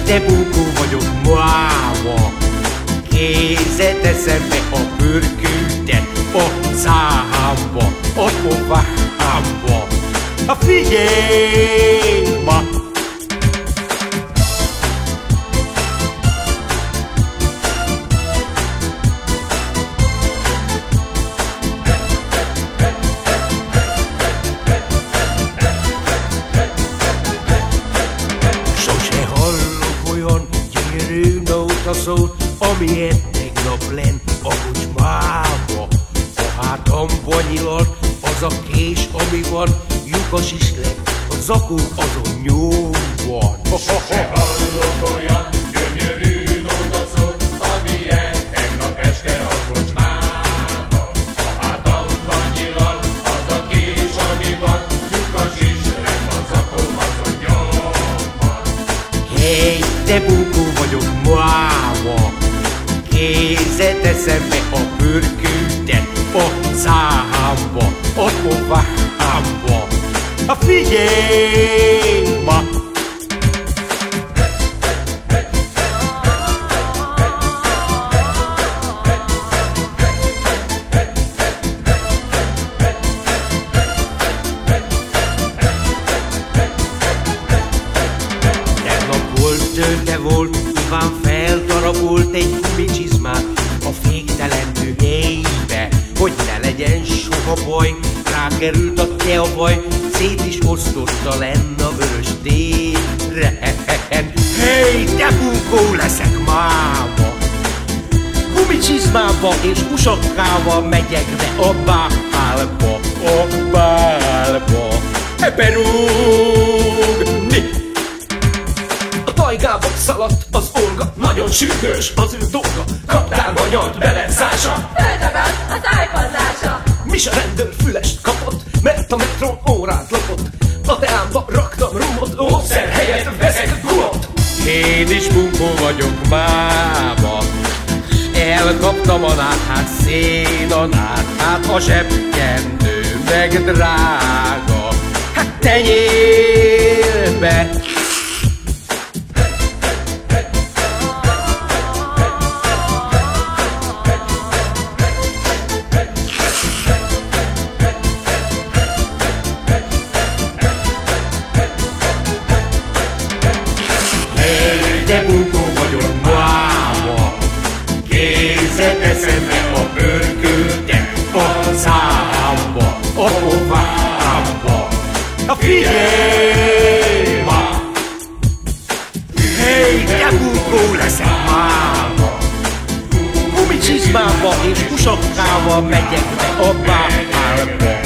de bunkó vagyok máma. Kézzel teszem be a pörköltet a számba, a povámba. Figyelj ma! Sose hallok olyan gyönyörű nótaszót, amilyen tegnap lenn a kocsmába. A hátamban nyilad az a kés, ami van, lyukas is lett, a zakó azon nyom van. Sose hallok olyan gyönyörű nótaszót, amilyen tegnap este a kocsmába. A hátamban nyilad az a kés, ami van, lyukas is lett, a zakó azon nyom van. Hey, de bunkó vagyok máma. Kézzel teszem be a pörköltet a számba, a povámba. Figyelj ma! Tegnap volt, tőle volt, Iván feldarabolt egy gumicsizmát a féktelenő helybe, hogy ne legyen soha baj. Rákerült a teavaj, szét is osztotta lenn a vörös téren. Hey, de bunkó leszek máma! Gumicsizmába és usakkával megyek be a bálba, a bálba. Berúgni! A tajgába szaladt az Olga, nagyon sürgős az ő dolga. Kaptárba nyalt bele szása, Földöböl a szájpazzása. Misa rendőr fülest kapott, mert a metrón órát lopott. A teámba raktam rumot, ószer helyett veszek gumot. Én is bunkó vagyok máma. Elkaptam a náthát, szén a náthát, a zsebkendő meg drága. Hát tenyérbe! De bunkó vagyok máma. Kézzel teszem be a pörköltet a számba, a povámba. Figyelj ma! Hey, de bunkó leszek máma. Gumicsizmába és usakkával megyek be a bálba.